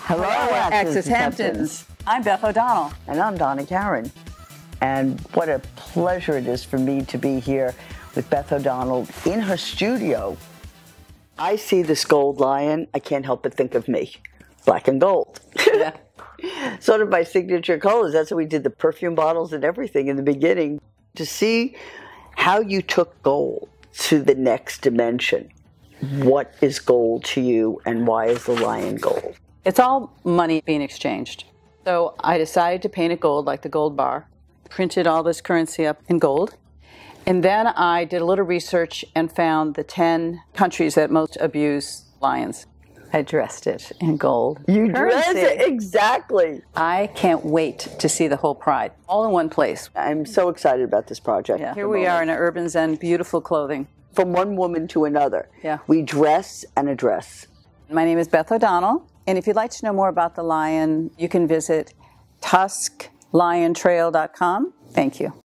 Hello, Axis Hamptons. I'm Beth O'Donnell. And I'm Donna Karen. And what a pleasure it is for me to be here with Beth O'Donnell in her studio. I see this gold lion, I can't help but think of me. Black and gold. Yeah. Sort of my signature colors. That's how we did the perfume bottles and everything in the beginning. To see how you took gold to the next dimension. What is gold to you and why is the lion gold? It's all money being exchanged. So I decided to paint it gold, like the gold bar. Printed all this currency up in gold. And then I did a little research and found the 10 countries that most abuse lions. I dressed it in gold. You dressed it, exactly. I can't wait to see the whole pride, all in one place. I'm so excited about this project. Yeah. Here we are in our Urban Zen, beautiful clothing. From one woman to another. Yeah. We dress and address. My name is Beth O'Donnell, and if you'd like to know more about the lion, you can visit TuskLionTrail.com. Thank you.